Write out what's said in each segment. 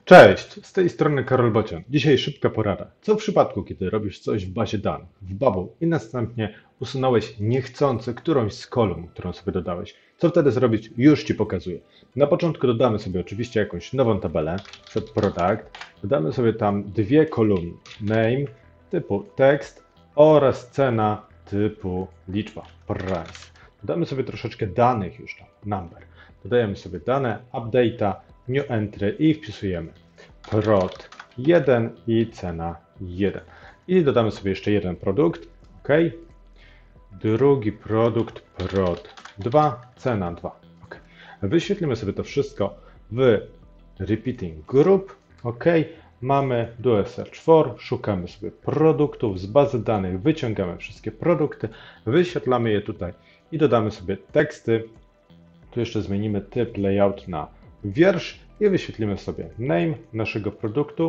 Cześć, z tej strony Karol Bocian. Dzisiaj szybka porada. Co w przypadku, kiedy robisz coś w bazie danych, w Bubble i następnie usunąłeś niechcący którąś z kolumn, którą sobie dodałeś? Co wtedy zrobić? Już Ci pokazuję. Na początku dodamy sobie oczywiście jakąś nową tabelę, przed product. Dodamy sobie tam dwie kolumny, name typu tekst oraz cena typu liczba, price. Dodamy sobie troszeczkę danych już tam, number. Dodajemy sobie dane, update'a, new entry i wpisujemy prod 1 i cena 1. I dodamy sobie jeszcze jeden produkt, ok. Drugi produkt prod 2, cena 2, ok. Wyświetlimy sobie to wszystko w repeating group, ok. Mamy do search for, szukamy sobie produktów z bazy danych, wyciągamy wszystkie produkty, wyświetlamy je tutaj i dodamy sobie teksty. Tu jeszcze zmienimy typ layout na wiersz i wyświetlimy sobie name naszego produktu,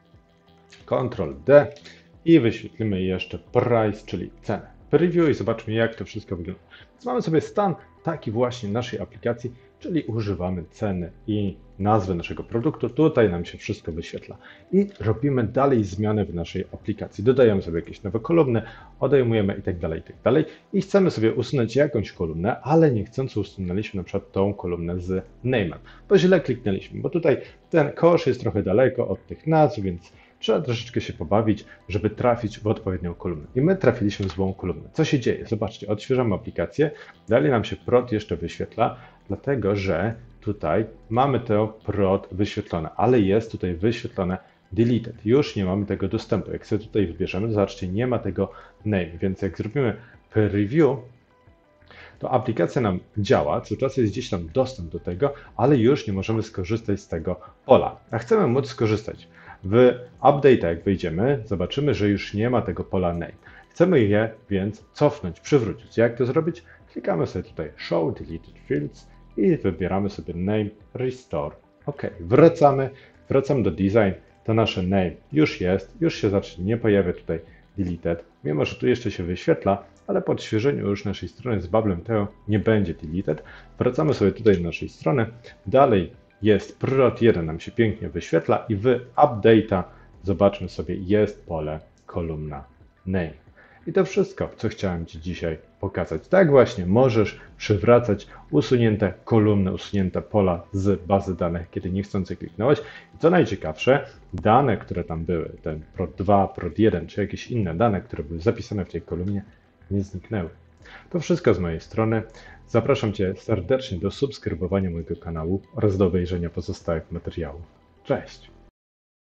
Ctrl D i wyświetlimy jeszcze price, czyli cenę. Preview i zobaczmy, jak to wszystko wygląda. Więc mamy sobie stan taki właśnie naszej aplikacji, czyli używamy ceny i nazwy naszego produktu. Tutaj nam się wszystko wyświetla. I robimy dalej zmiany w naszej aplikacji. Dodajemy sobie jakieś nowe kolumny, odejmujemy itd. I chcemy sobie usunąć jakąś kolumnę, ale niechcący usunęliśmy na przykład tą kolumnę z name'em, bo źle kliknęliśmy, bo tutaj ten kosz jest trochę daleko od tych nazw, więc trzeba troszeczkę się pobawić, żeby trafić w odpowiednią kolumnę. I my trafiliśmy w złą kolumnę. Co się dzieje? Zobaczcie, odświeżamy aplikację, dalej nam się prod jeszcze wyświetla, dlatego że tutaj mamy to prod wyświetlone, ale jest tutaj wyświetlone deleted. Już nie mamy tego dostępu. Jak sobie tutaj wybierzemy, zobaczcie, nie ma tego name, więc jak zrobimy preview, to aplikacja nam działa, co czas jest gdzieś tam dostęp do tego, ale już nie możemy skorzystać z tego pola. A chcemy móc skorzystać. W update, jak wejdziemy, zobaczymy, że już nie ma tego pola name. Chcemy je więc cofnąć, przywrócić. Jak to zrobić? Klikamy sobie tutaj Show Deleted Fields i wybieramy sobie Name, Restore. OK, wracamy do Design, to nasze name już jest, już się zacznie, nie pojawia tutaj Deleted, mimo że tu jeszcze się wyświetla, ale po odświeżeniu już naszej strony z Bubblem to nie będzie Deleted. Wracamy sobie tutaj do naszej strony, dalej jest prod 1, nam się pięknie wyświetla i w Update'a zobaczmy sobie, jest pole kolumna Name. I to wszystko, co chciałem Ci dzisiaj pokazać. Tak właśnie możesz przywracać usunięte kolumny, usunięte pola z bazy danych, kiedy niechcący kliknąłeś. I co najciekawsze, dane, które tam były, ten prod 2, prod 1, czy jakieś inne dane, które były zapisane w tej kolumnie, nie zniknęły. To wszystko z mojej strony. Zapraszam Cię serdecznie do subskrybowania mojego kanału oraz do obejrzenia pozostałych materiałów. Cześć!